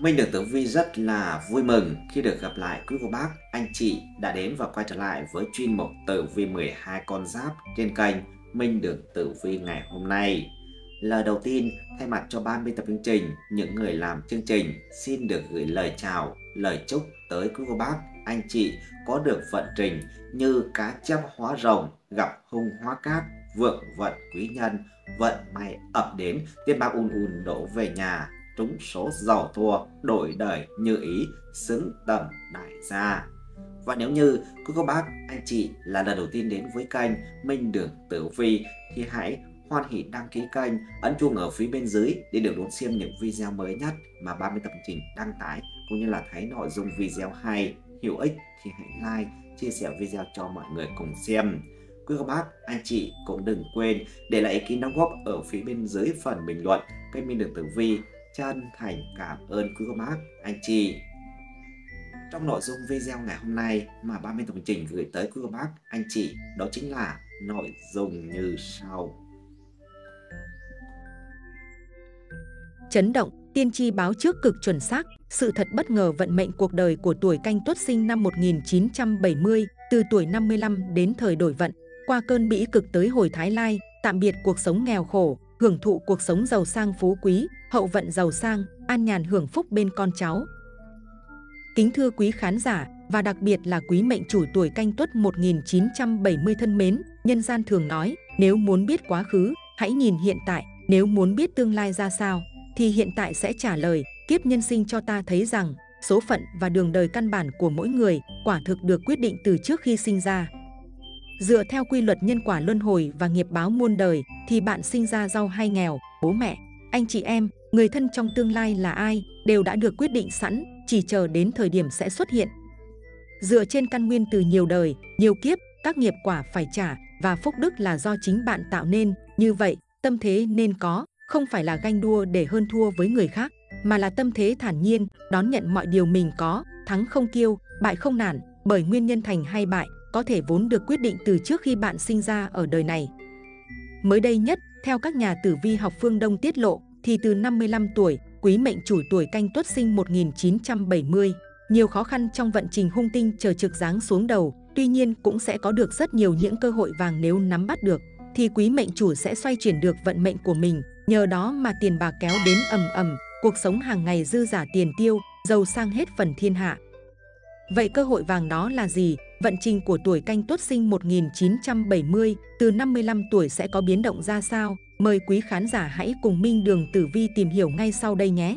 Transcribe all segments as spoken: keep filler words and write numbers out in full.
Mình được Tử Vi rất là vui mừng khi được gặp lại quý cô bác, anh chị đã đến và quay trở lại với chuyên mục Tử Vi mười hai con giáp trên kênh Minh Đường Tử Vi ngày hôm nay. Lời đầu tiên, thay mặt cho ban biên tập chương trình, những người làm chương trình xin được gửi lời chào, lời chúc tới quý cô bác, anh chị có được vận trình như cá chép hóa rồng, gặp hung hóa cát, vượng vận quý nhân, vận may ập đến, tiền bạc ùn ùn đổ về nhà, trúng số giàu thua, đổi đời như ý, xứng tầm đại gia. Và nếu như quý cô bác, anh chị là lần đầu tiên đến với kênh Minh Đường Tử Vi thì hãy hoan hỉ đăng ký kênh, ấn chuông ở phía bên dưới để được đón xem những video mới nhất mà ban biên tập chương trình đăng tải, cũng như là thấy nội dung video hay, hữu ích thì hãy like, chia sẻ video cho mọi người cùng xem. Quý cô bác, anh chị cũng đừng quên để lại ý kiến đóng góp ở phía bên dưới phần bình luận. Kênh Minh Đường Tử Vi chân thành cảm ơn quý cô bác, anh chị. Trong nội dung video ngày hôm nay mà ban biên tập chương trình gửi tới quý cô bác, anh chị đó chính là nội dung như sau. Chấn động, tiên tri báo trước cực chuẩn xác, sự thật bất ngờ vận mệnh cuộc đời của tuổi Canh Tuất sinh năm một nghìn chín trăm bảy mươi, từ tuổi năm mươi lăm đến thời đổi vận, qua cơn bĩ cực tới hồi Thái Lai, tạm biệt cuộc sống nghèo khổ, hưởng thụ cuộc sống giàu sang phú quý, hậu vận giàu sang, an nhàn hưởng phúc bên con cháu. Kính thưa quý khán giả, và đặc biệt là quý mệnh chủ tuổi Canh Tuất một nghìn chín trăm bảy mươi thân mến, nhân gian thường nói, nếu muốn biết quá khứ, hãy nhìn hiện tại, nếu muốn biết tương lai ra sao, thì hiện tại sẽ trả lời. Kiếp nhân sinh cho ta thấy rằng, số phận và đường đời căn bản của mỗi người quả thực được quyết định từ trước khi sinh ra. Dựa theo quy luật nhân quả luân hồi và nghiệp báo muôn đời, thì bạn sinh ra giàu hay nghèo, bố mẹ, anh chị em, người thân trong tương lai là ai, đều đã được quyết định sẵn, chỉ chờ đến thời điểm sẽ xuất hiện. Dựa trên căn nguyên từ nhiều đời, nhiều kiếp, các nghiệp quả phải trả, và phúc đức là do chính bạn tạo nên. Như vậy, tâm thế nên có, không phải là ganh đua để hơn thua với người khác, mà là tâm thế thản nhiên, đón nhận mọi điều mình có, thắng không kiêu, bại không nản, bởi nguyên nhân thành hay bại, có thể vốn được quyết định từ trước khi bạn sinh ra ở đời này. Mới đây nhất, theo các nhà tử vi học phương Đông tiết lộ, thì từ năm mươi lăm tuổi, quý mệnh chủ tuổi Canh Tuất sinh một nghìn chín trăm bảy mươi, nhiều khó khăn trong vận trình hung tinh chờ trực giáng xuống đầu, tuy nhiên cũng sẽ có được rất nhiều những cơ hội vàng nếu nắm bắt được, thì quý mệnh chủ sẽ xoay chuyển được vận mệnh của mình, nhờ đó mà tiền bạc kéo đến ầm ầm, cuộc sống hàng ngày dư giả tiền tiêu, giàu sang hết phần thiên hạ. Vậy cơ hội vàng đó là gì? Vận trình của tuổi Canh Tuất sinh một nghìn chín trăm bảy mươi từ năm mươi lăm tuổi sẽ có biến động ra sao? Mời quý khán giả hãy cùng Minh Đường Tử Vi tìm hiểu ngay sau đây nhé.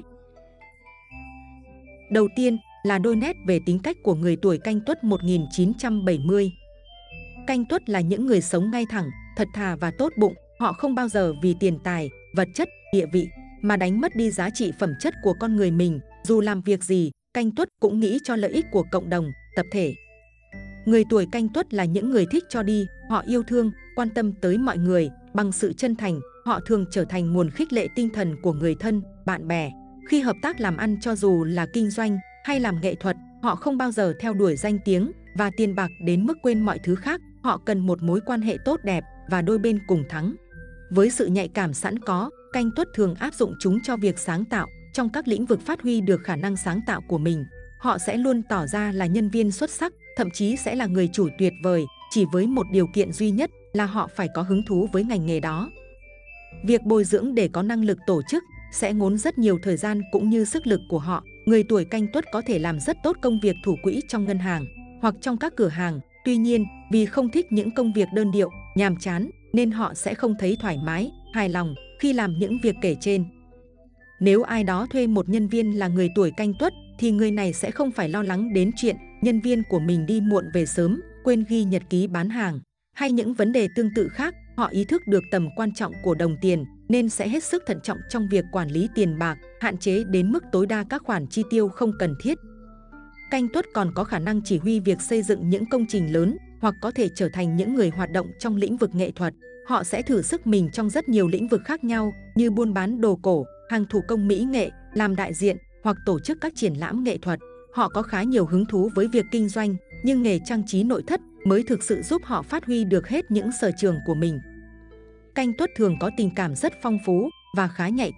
Đầu tiên là đôi nét về tính cách của người tuổi Canh Tuất một nghìn chín trăm bảy mươi. Canh Tuất là những người sống ngay thẳng, thật thà và tốt bụng. Họ không bao giờ vì tiền tài, vật chất, địa vị mà đánh mất đi giá trị phẩm chất của con người mình. Dù làm việc gì, Canh Tuất cũng nghĩ cho lợi ích của cộng đồng, tập thể. Người tuổi Canh Tuất là những người thích cho đi, họ yêu thương, quan tâm tới mọi người. Bằng sự chân thành, họ thường trở thành nguồn khích lệ tinh thần của người thân, bạn bè. Khi hợp tác làm ăn, cho dù là kinh doanh hay làm nghệ thuật, họ không bao giờ theo đuổi danh tiếng và tiền bạc đến mức quên mọi thứ khác. Họ cần một mối quan hệ tốt đẹp và đôi bên cùng thắng. Với sự nhạy cảm sẵn có, Canh Tuất thường áp dụng chúng cho việc sáng tạo. Trong các lĩnh vực phát huy được khả năng sáng tạo của mình, họ sẽ luôn tỏ ra là nhân viên xuất sắc, thậm chí sẽ là người chủ tuyệt vời, chỉ với một điều kiện duy nhất là họ phải có hứng thú với ngành nghề đó. Việc bồi dưỡng để có năng lực tổ chức sẽ ngốn rất nhiều thời gian cũng như sức lực của họ. Người tuổi Canh Tuất có thể làm rất tốt công việc thủ quỹ trong ngân hàng hoặc trong các cửa hàng. Tuy nhiên, vì không thích những công việc đơn điệu, nhàm chán, nên họ sẽ không thấy thoải mái, hài lòng khi làm những việc kể trên. Nếu ai đó thuê một nhân viên là người tuổi Canh Tuất, thì người này sẽ không phải lo lắng đến chuyện nhân viên của mình đi muộn về sớm, quên ghi nhật ký bán hàng, hay những vấn đề tương tự khác. Họ ý thức được tầm quan trọng của đồng tiền, nên sẽ hết sức thận trọng trong việc quản lý tiền bạc, hạn chế đến mức tối đa các khoản chi tiêu không cần thiết. Canh Tuất còn có khả năng chỉ huy việc xây dựng những công trình lớn, hoặc có thể trở thành những người hoạt động trong lĩnh vực nghệ thuật. Họ sẽ thử sức mình trong rất nhiều lĩnh vực khác nhau như buôn bán đồ cổ, hàng thủ công mỹ nghệ, làm đại diện hoặc tổ chức các triển lãm nghệ thuật. Họ có khá nhiều hứng thú với việc kinh doanh, nhưng nghề trang trí nội thất mới thực sự giúp họ phát huy được hết những sở trường của mình. Canh Tuất thường có tình cảm rất phong phú và khá nhạy cảm.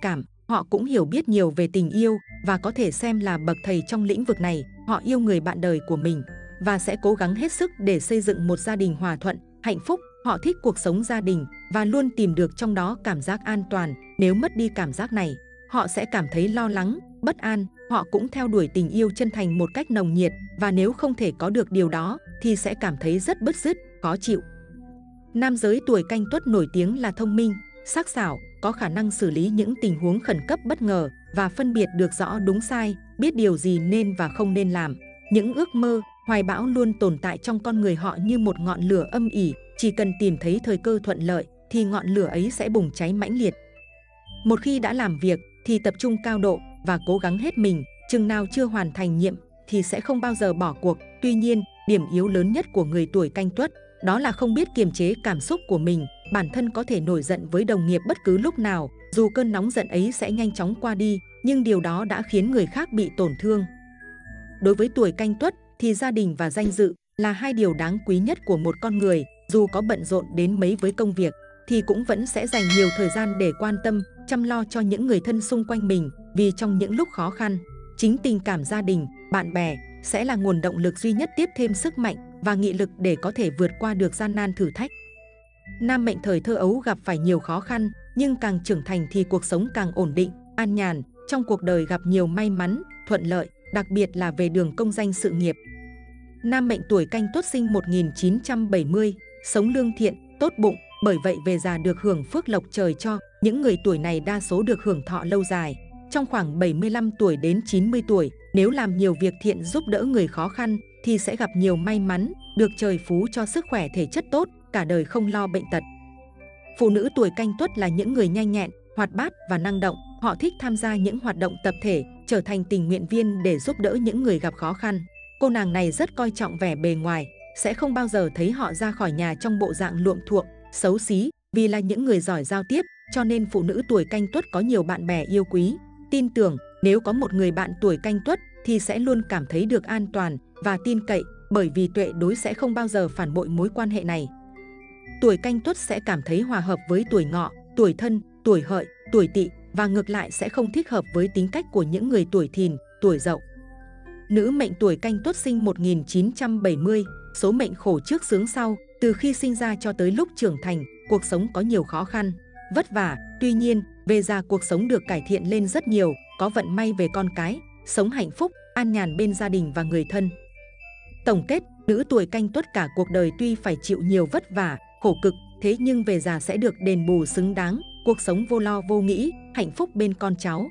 họ cũng hiểu biết nhiều về tình yêu và có thể xem là bậc thầy trong lĩnh vực này. Họ yêu người bạn đời của mình và sẽ cố gắng hết sức để xây dựng một gia đình hòa thuận, hạnh phúc. Họ thích cuộc sống gia đình và luôn tìm được trong đó cảm giác an toàn. Nếu mất đi cảm giác này, họ sẽ cảm thấy lo lắng, bất an. Họ cũng theo đuổi tình yêu chân thành một cách nồng nhiệt và nếu không thể có được điều đó thì sẽ cảm thấy rất bứt rứt, khó chịu. Nam giới tuổi Canh Tuất nổi tiếng là thông minh, sắc sảo, có khả năng xử lý những tình huống khẩn cấp bất ngờ và phân biệt được rõ đúng sai, biết điều gì nên và không nên làm. Những ước mơ, hoài bão luôn tồn tại trong con người họ như một ngọn lửa âm ỉ, chỉ cần tìm thấy thời cơ thuận lợi thì ngọn lửa ấy sẽ bùng cháy mãnh liệt. Một khi đã làm việc thì tập trung cao độ và cố gắng hết mình, chừng nào chưa hoàn thành nhiệm thì sẽ không bao giờ bỏ cuộc. Tuy nhiên, điểm yếu lớn nhất của người tuổi Canh Tuất đó là không biết kiềm chế cảm xúc của mình. Bản thân có thể nổi giận với đồng nghiệp bất cứ lúc nào, dù cơn nóng giận ấy sẽ nhanh chóng qua đi, nhưng điều đó đã khiến người khác bị tổn thương. Đối với tuổi Canh Tuất thì gia đình và danh dự là hai điều đáng quý nhất của một con người. Dù có bận rộn đến mấy với công việc thì cũng vẫn sẽ dành nhiều thời gian để quan tâm, chăm lo cho những người thân xung quanh mình, vì trong những lúc khó khăn, chính tình cảm gia đình, bạn bè sẽ là nguồn động lực duy nhất tiếp thêm sức mạnh và nghị lực để có thể vượt qua được gian nan thử thách. Nam mệnh thời thơ ấu gặp phải nhiều khó khăn, nhưng càng trưởng thành thì cuộc sống càng ổn định, an nhàn, trong cuộc đời gặp nhiều may mắn, thuận lợi, đặc biệt là về đường công danh sự nghiệp. Nam mệnh tuổi Canh Tuất sinh một nghìn chín trăm bảy mươi, sống lương thiện, tốt bụng, bởi vậy về già được hưởng phước lộc trời cho. Những người tuổi này đa số được hưởng thọ lâu dài, trong khoảng bảy mươi lăm tuổi đến chín mươi tuổi. Nếu làm nhiều việc thiện giúp đỡ người khó khăn thì sẽ gặp nhiều may mắn, được trời phú cho sức khỏe thể chất tốt, cả đời không lo bệnh tật. Phụ nữ tuổi Canh Tuất là những người nhanh nhẹn, hoạt bát và năng động. Họ thích tham gia những hoạt động tập thể, trở thành tình nguyện viên để giúp đỡ những người gặp khó khăn. Cô nàng này rất coi trọng vẻ bề ngoài, sẽ không bao giờ thấy họ ra khỏi nhà trong bộ dạng luộm thuộm, xấu xí. Vì là những người giỏi giao tiếp, cho nên phụ nữ tuổi Canh Tuất có nhiều bạn bè yêu quý. Tin tưởng nếu có một người bạn tuổi Canh Tuất thì sẽ luôn cảm thấy được an toàn và tin cậy, bởi vì tuyệt đối sẽ không bao giờ phản bội mối quan hệ này. Tuổi Canh Tuất sẽ cảm thấy hòa hợp với tuổi Ngọ, tuổi Thân, tuổi Hợi, tuổi Tỵ và ngược lại sẽ không thích hợp với tính cách của những người tuổi Thìn, tuổi Dậu. Nữ mệnh tuổi Canh Tuất sinh một nghìn chín trăm bảy mươi, số mệnh khổ trước sướng sau. Từ khi sinh ra cho tới lúc trưởng thành, cuộc sống có nhiều khó khăn, vất vả. Tuy nhiên, về già cuộc sống được cải thiện lên rất nhiều, có vận may về con cái, sống hạnh phúc, an nhàn bên gia đình và người thân. Tổng kết, nữ tuổi Canh Tuất cả cuộc đời tuy phải chịu nhiều vất vả, khổ cực, thế nhưng về già sẽ được đền bù xứng đáng, cuộc sống vô lo vô nghĩ, hạnh phúc bên con cháu.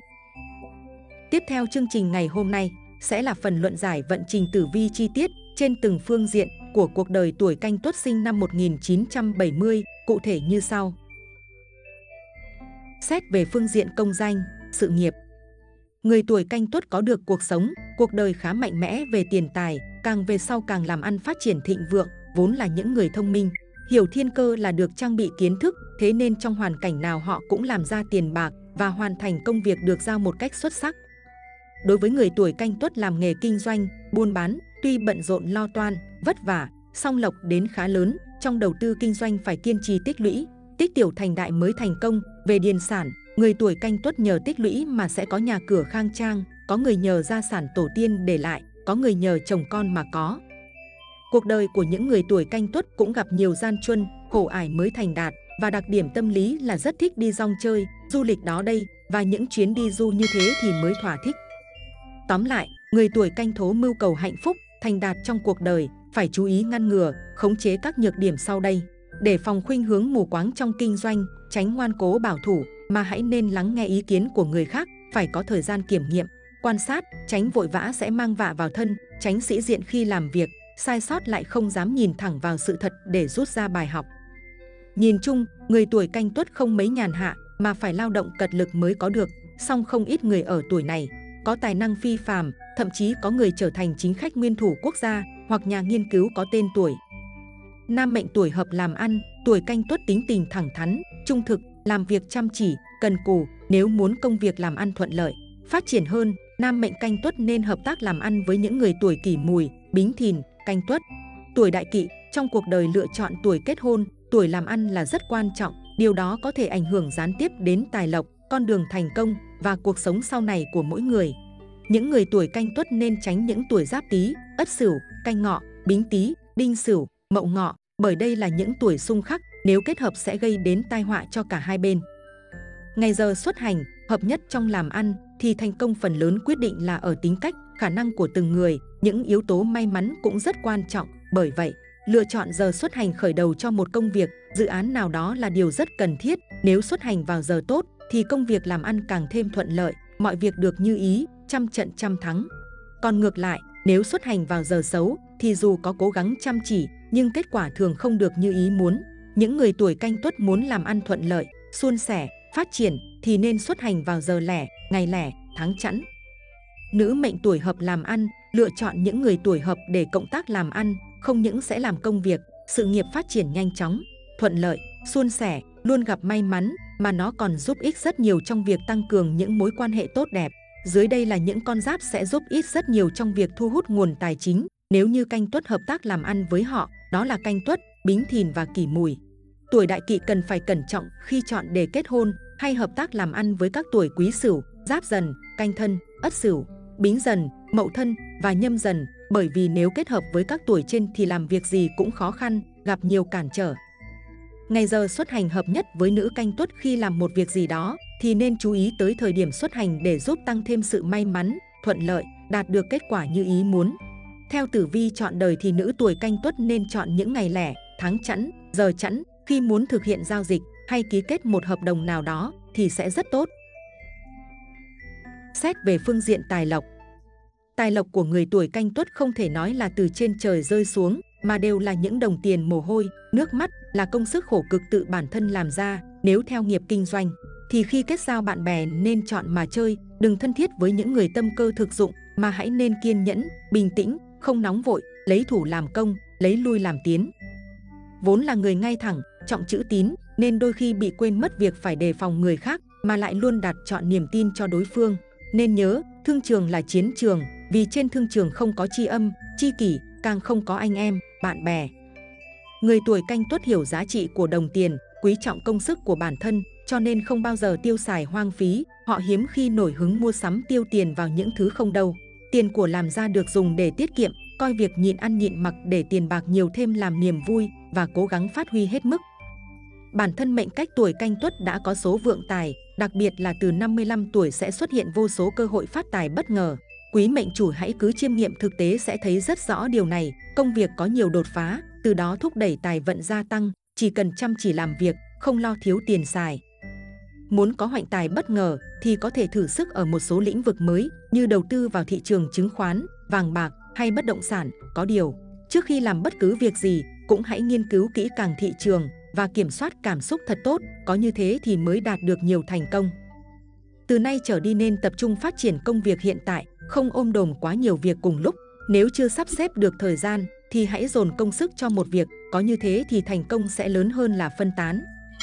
Tiếp theo chương trình ngày hôm nay sẽ là phần luận giải vận trình tử vi chi tiết trên từng phương diện của cuộc đời tuổi Canh Tuất sinh năm một nghìn chín trăm bảy mươi, cụ thể như sau. Xét về phương diện công danh, sự nghiệp. Người tuổi Canh Tuất có được cuộc sống, cuộc đời khá mạnh mẽ về tiền tài, càng về sau càng làm ăn phát triển thịnh vượng, vốn là những người thông minh. Hiểu thiên cơ là được trang bị kiến thức, thế nên trong hoàn cảnh nào họ cũng làm ra tiền bạc và hoàn thành công việc được giao một cách xuất sắc. Đối với người tuổi Canh Tuất làm nghề kinh doanh, buôn bán, tuy bận rộn lo toan, vất vả, song lộc đến khá lớn. Trong đầu tư kinh doanh phải kiên trì tích lũy, tích tiểu thành đại mới thành công. Về điền sản, người tuổi Canh Tuất nhờ tích lũy mà sẽ có nhà cửa khang trang, có người nhờ gia sản tổ tiên để lại, có người nhờ chồng con mà có. Cuộc đời của những người tuổi Canh Tuất cũng gặp nhiều gian truân, khổ ải mới thành đạt, và đặc điểm tâm lý là rất thích đi rong chơi, du lịch đó đây, và những chuyến đi du như thế thì mới thỏa thích. Tóm lại, người tuổi Canh Thố mưu cầu hạnh phúc, thành đạt trong cuộc đời, phải chú ý ngăn ngừa, khống chế các nhược điểm sau đây. Để phòng khuynh hướng mù quáng trong kinh doanh, tránh ngoan cố bảo thủ, mà hãy nên lắng nghe ý kiến của người khác, phải có thời gian kiểm nghiệm, quan sát, tránh vội vã sẽ mang vạ vào thân, tránh sĩ diện khi làm việc, sai sót lại không dám nhìn thẳng vào sự thật để rút ra bài học. Nhìn chung, người tuổi Canh Tuất không mấy nhàn hạ, mà phải lao động cật lực mới có được, song không ít người ở tuổi này có tài năng phi phàm, thậm chí có người trở thành chính khách nguyên thủ quốc gia hoặc nhà nghiên cứu có tên tuổi. Nam mệnh tuổi Hợp làm ăn, tuổi Canh Tuất tính tình thẳng thắn, trung thực, làm việc chăm chỉ, cần cù. Nếu muốn công việc làm ăn thuận lợi, phát triển hơn, nam mệnh Canh Tuất nên hợp tác làm ăn với những người tuổi Kỷ Mùi, Bính Thìn, Canh Tuất. Tuổi Đại Kỵ, trong cuộc đời lựa chọn tuổi kết hôn, tuổi làm ăn là rất quan trọng, điều đó có thể ảnh hưởng gián tiếp đến tài lộc, con đường thành công. và cuộc sống sau này của mỗi người. Những người tuổi Canh Tuất nên tránh những tuổi Giáp Tý, Ất Sửu, Canh Ngọ, Bính Tý, Đinh Sửu, Mậu Ngọ, bởi đây là những tuổi xung khắc, nếu kết hợp sẽ gây đến tai họa cho cả hai bên. Ngày giờ xuất hành, hợp nhất trong làm ăn thì thành công phần lớn quyết định là ở tính cách, khả năng của từng người, những yếu tố may mắn cũng rất quan trọng, bởi vậy, lựa chọn giờ xuất hành khởi đầu cho một công việc, dự án nào đó là điều rất cần thiết. Nếu xuất hành vào giờ tốt thì công việc làm ăn càng thêm thuận lợi, mọi việc được như ý, trăm trận trăm thắng. Còn ngược lại, nếu xuất hành vào giờ xấu thì dù có cố gắng chăm chỉ nhưng kết quả thường không được như ý muốn. Những người tuổi Canh Tuất muốn làm ăn thuận lợi, suôn sẻ, phát triển thì nên xuất hành vào giờ lẻ, ngày lẻ, tháng chẵn. Nữ mệnh tuổi Hợp làm ăn, lựa chọn những người tuổi Hợp để cộng tác làm ăn, không những sẽ làm công việc, sự nghiệp phát triển nhanh chóng, thuận lợi, suôn sẻ, luôn gặp may mắn, mà nó còn giúp ích rất nhiều trong việc tăng cường những mối quan hệ tốt đẹp. Dưới đây là những con giáp sẽ giúp ích rất nhiều trong việc thu hút nguồn tài chính, nếu như Canh Tuất hợp tác làm ăn với họ, đó là Canh Tuất, Bính Thìn và Kỷ Mùi. Tuổi Đại Kỵ cần phải cẩn trọng khi chọn để kết hôn hay hợp tác làm ăn với các tuổi Quý Sửu, Giáp Dần, Canh Thân, Ất Sửu, Bính Dần, Mậu Thân và Nhâm Dần, bởi vì nếu kết hợp với các tuổi trên thì làm việc gì cũng khó khăn, gặp nhiều cản trở. Ngày giờ xuất hành hợp nhất với nữ Canh Tuất khi làm một việc gì đó thì nên chú ý tới thời điểm xuất hành để giúp tăng thêm sự may mắn, thuận lợi, đạt được kết quả như ý muốn. Theo tử vi chọn đời thì nữ tuổi Canh Tuất nên chọn những ngày lẻ, tháng chẵn, giờ chẵn khi muốn thực hiện giao dịch hay ký kết một hợp đồng nào đó thì sẽ rất tốt. Xét về phương diện tài lộc. Tài lộc của người tuổi Canh Tuất không thể nói là từ trên trời rơi xuống, mà đều là những đồng tiền mồ hôi, nước mắt, là công sức khổ cực tự bản thân làm ra. Nếu theo nghiệp kinh doanh, thì khi kết giao bạn bè nên chọn mà chơi, đừng thân thiết với những người tâm cơ thực dụng, mà hãy nên kiên nhẫn, bình tĩnh, không nóng vội, lấy thủ làm công, lấy lui làm tiến. Vốn là người ngay thẳng, trọng chữ tín, nên đôi khi bị quên mất việc phải đề phòng người khác, mà lại luôn đặt chọn niềm tin cho đối phương. Nên nhớ, thương trường là chiến trường, vì trên thương trường không có tri âm, tri kỷ, càng không có anh em, bạn bè. Người tuổi Canh Tuất hiểu giá trị của đồng tiền, quý trọng công sức của bản thân, cho nên không bao giờ tiêu xài hoang phí. Họ hiếm khi nổi hứng mua sắm tiêu tiền vào những thứ không đâu. Tiền của làm ra được dùng để tiết kiệm, coi việc nhịn ăn nhịn mặc để tiền bạc nhiều thêm làm niềm vui và cố gắng phát huy hết mức. Bản thân mệnh cách tuổi Canh Tuất đã có số vượng tài, đặc biệt là từ năm mươi lăm tuổi sẽ xuất hiện vô số cơ hội phát tài bất ngờ. Quý mệnh chủ hãy cứ chiêm nghiệm thực tế sẽ thấy rất rõ điều này, công việc có nhiều đột phá, từ đó thúc đẩy tài vận gia tăng, chỉ cần chăm chỉ làm việc, không lo thiếu tiền xài. Muốn có hoạnh tài bất ngờ thì có thể thử sức ở một số lĩnh vực mới như đầu tư vào thị trường chứng khoán, vàng bạc hay bất động sản. Có điều, trước khi làm bất cứ việc gì, cũng hãy nghiên cứu kỹ càng thị trường và kiểm soát cảm xúc thật tốt, có như thế thì mới đạt được nhiều thành công. Từ nay trở đi nên tập trung phát triển công việc hiện tại, không ôm đồm quá nhiều việc cùng lúc. Nếu chưa sắp xếp được thời gian thì hãy dồn công sức cho một việc, có như thế thì thành công sẽ lớn hơn là phân tán.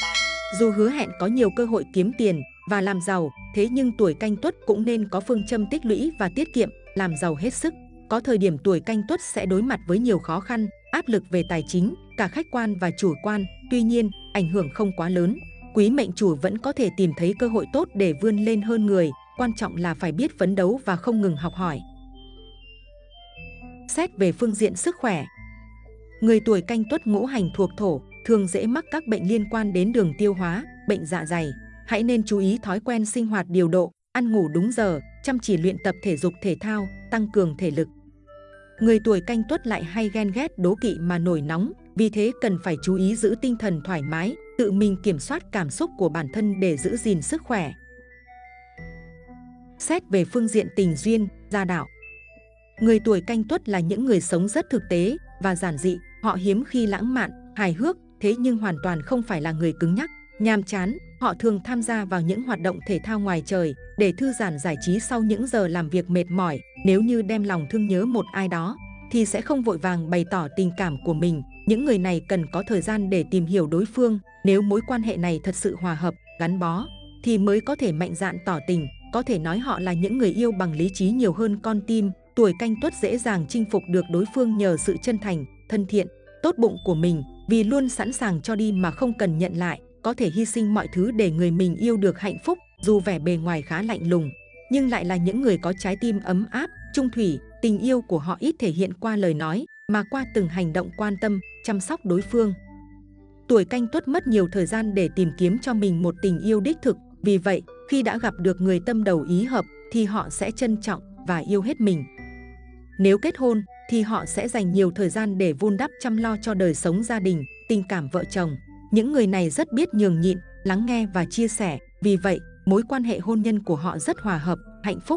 Dù hứa hẹn có nhiều cơ hội kiếm tiền và làm giàu, thế nhưng tuổi Canh Tuất cũng nên có phương châm tích lũy và tiết kiệm, làm giàu hết sức. Có thời điểm tuổi Canh Tuất sẽ đối mặt với nhiều khó khăn, áp lực về tài chính, cả khách quan và chủ quan, tuy nhiên, ảnh hưởng không quá lớn. Quý mệnh chủ vẫn có thể tìm thấy cơ hội tốt để vươn lên hơn người, quan trọng là phải biết phấn đấu và không ngừng học hỏi. Xét về phương diện sức khỏe. Người tuổi Canh Tuất ngũ hành thuộc thổ, thường dễ mắc các bệnh liên quan đến đường tiêu hóa, bệnh dạ dày. Hãy nên chú ý thói quen sinh hoạt điều độ, ăn ngủ đúng giờ, chăm chỉ luyện tập thể dục thể thao, tăng cường thể lực. Người tuổi Canh Tuất lại hay ghen ghét đố kỵ mà nổi nóng, vì thế cần phải chú ý giữ tinh thần thoải mái, tự mình kiểm soát cảm xúc của bản thân để giữ gìn sức khỏe. Xét về phương diện tình duyên, gia đạo. Người tuổi Canh Tuất là những người sống rất thực tế và giản dị, họ hiếm khi lãng mạn, hài hước, thế nhưng hoàn toàn không phải là người cứng nhắc, nhàm chán. Họ thường tham gia vào những hoạt động thể thao ngoài trời để thư giãn giải trí sau những giờ làm việc mệt mỏi. Nếu như đem lòng thương nhớ một ai đó thì sẽ không vội vàng bày tỏ tình cảm của mình. Những người này cần có thời gian để tìm hiểu đối phương. Nếu mối quan hệ này thật sự hòa hợp, gắn bó thì mới có thể mạnh dạn tỏ tình. Có thể nói họ là những người yêu bằng lý trí nhiều hơn con tim. Tuổi Canh Tuất dễ dàng chinh phục được đối phương nhờ sự chân thành, thân thiện, tốt bụng của mình, vì luôn sẵn sàng cho đi mà không cần nhận lại, có thể hy sinh mọi thứ để người mình yêu được hạnh phúc, dù vẻ bề ngoài khá lạnh lùng, nhưng lại là những người có trái tim ấm áp, trung thủy. Tình yêu của họ ít thể hiện qua lời nói, mà qua từng hành động quan tâm, chăm sóc đối phương. Tuổi Canh Tuất mất nhiều thời gian để tìm kiếm cho mình một tình yêu đích thực, vì vậy, khi đã gặp được người tâm đầu ý hợp, thì họ sẽ trân trọng và yêu hết mình. Nếu kết hôn, thì họ sẽ dành nhiều thời gian để vun đắp chăm lo cho đời sống gia đình, tình cảm vợ chồng. Những người này rất biết nhường nhịn, lắng nghe và chia sẻ, vì vậy, mối quan hệ hôn nhân của họ rất hòa hợp, hạnh phúc.